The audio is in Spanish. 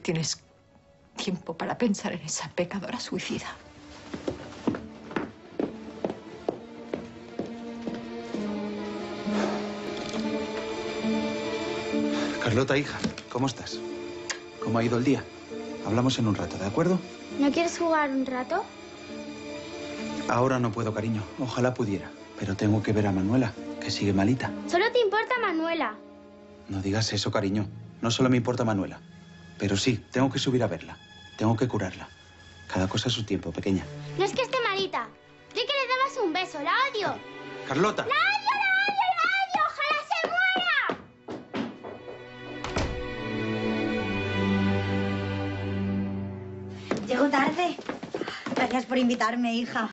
tienes tiempo para pensar en esa pecadora suicida. Carlota, hija, ¿cómo estás? ¿Cómo ha ido el día? Hablamos en un rato, ¿de acuerdo? ¿No quieres jugar un rato? Ahora no puedo, cariño. Ojalá pudiera. Pero tengo que ver a Manuela, que sigue malita. Solo te importa Manuela. No digas eso, cariño. No solo me importa Manuela. Pero sí, tengo que subir a verla. Tengo que curarla. Cada cosa a su tiempo, pequeña. No es que esté malita. Di que le dabas un beso. ¡La odio! ¡Carlota! ¡La odio, la odio, la odio! ¡Ojalá se muera! Llego tarde. Gracias por invitarme, hija.